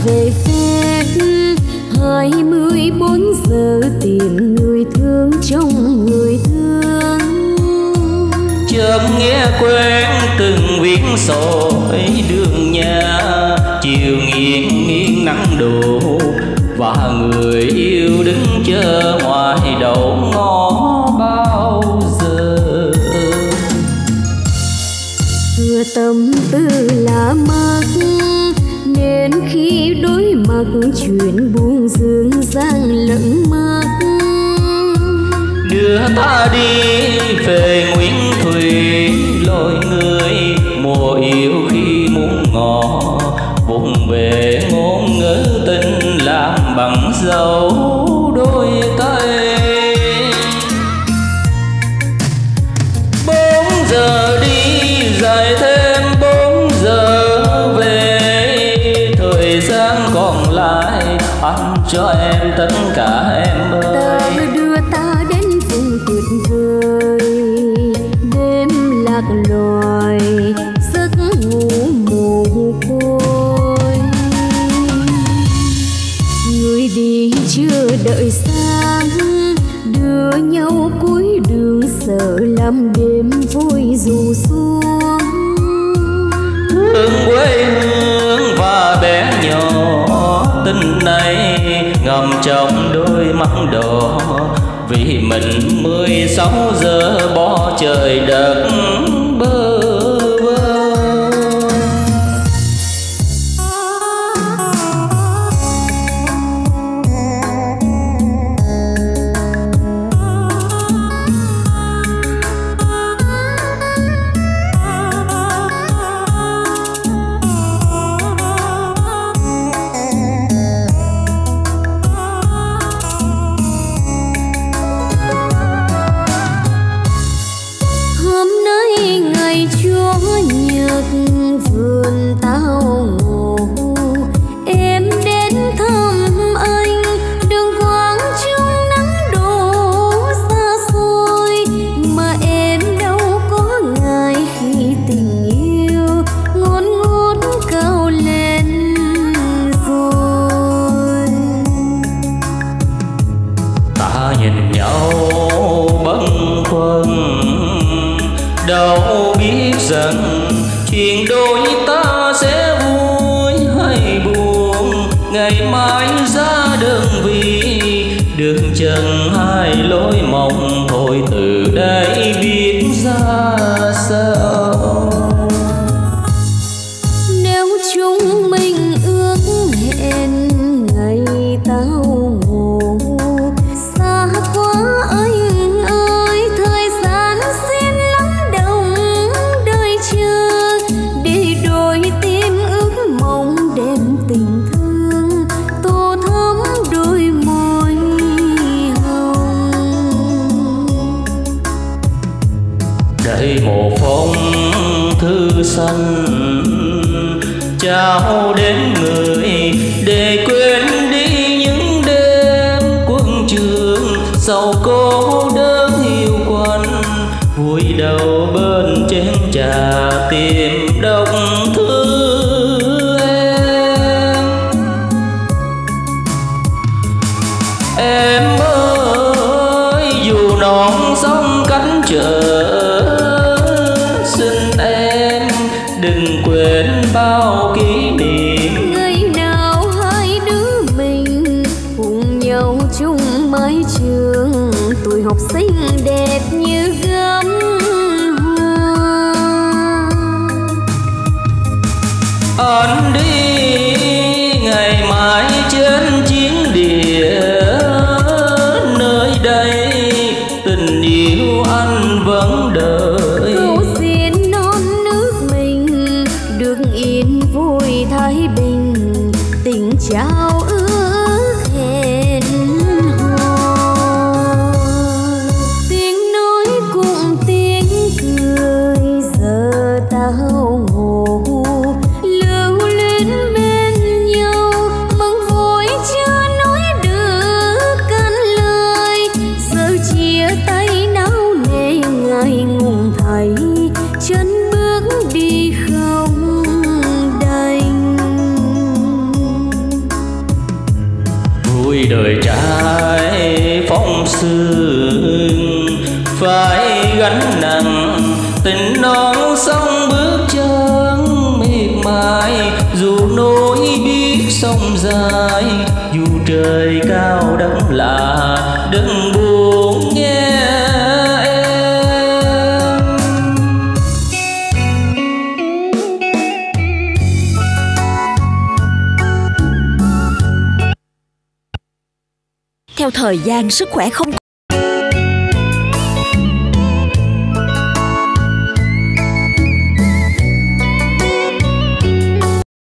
về phép 24 giờ tìm người thương trong người thương. Chợt nghe quen từng viết sỏi đường nhà, chiều nghiêng nghiêng nắng đổ và người yêu đứng chờ ngoài đầu ngõ bao giờ. Thừa tâm tư là mắc nên khi đối mặt chuyện buông dương giang lẫn mắt. Đưa ta đi về Nguyễn Thủy lối người mùa yêu khi muốn ngỏ, vùng về ngôn ngữ tình làm bằng dấu đôi tay. 4 giờ đi dài thêm 4 giờ về, thời gian còn lại anh cho em tất cả em ơi. Ta đưa ta đến vùng tuyệt vời, đêm lạc loài giấc ngủ mồ côi. Người đi chưa đợi sáng, đưa nhau cuối đường sợ làm đêm vui rủ xuống. Thương quê hương và bé nhỏ tình này ngầm trong đôi mắt đỏ, vì mình 16 giờ bỏ trời đất bơ vơ. Vườn tao ngủ em đến thăm anh, đường quang trong nắng đổ xa xôi, mà em đâu có ngại khi tình yêu ngốn ngút cao lên rồi. Ta nhìn nhau bâng khuâng đâu biết rằng chuyện đôi ta sẽ vui hay buồn, ngày mai ra đơn vị đường chân hai lối mong thôi từ đây biết ra sao. Nếu chúng mình ước hẹn ngày tao ngủ, xa quá anh ơi, thời gian xin lắng động đời chờ, để đôi tim ước mong đem tình thương tô thắm đôi môi hồng. Đây một phong thư xanh trao đến người để quên đi những đêm quân trường sau cô đơn hiu quạnh, vui đầu bên chén trà tìm đọc thư em ơi. Dù non sông cánh chợ xin em đừng quên bao kỷ niệm, ngày nào hai đứa mình cùng nhau chung mái trường, tuổi học xinh đẹp như gấm hoa. Anh đi ngày mai trên chiến địa, nơi đây tình yêu anh vẫn đợi. Cầu xin non nước mình được yên vui thái bình, tình trao ước hẹn hò. Tiếng nói cùng tiếng cười giờ tao ngủ, lưu luyến bên nhau mừng vui chưa nói được cạn lời, giờ chia tay náo nề ngại ngùng vai gánh nặng, tình non sông bước chân miệt mài. Dù nỗi biết sông dài, dù trời cao đất lạ, đừng buồn nghe em. Theo thời gian, sức khỏe không